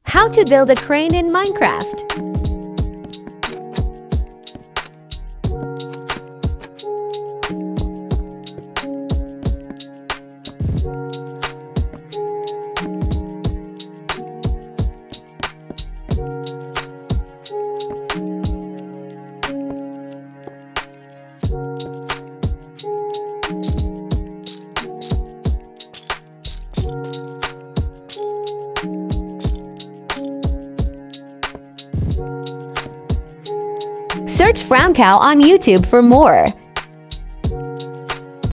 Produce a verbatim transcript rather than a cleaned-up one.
How to build a crane in Minecraft. Search FrownCow on YouTube for more.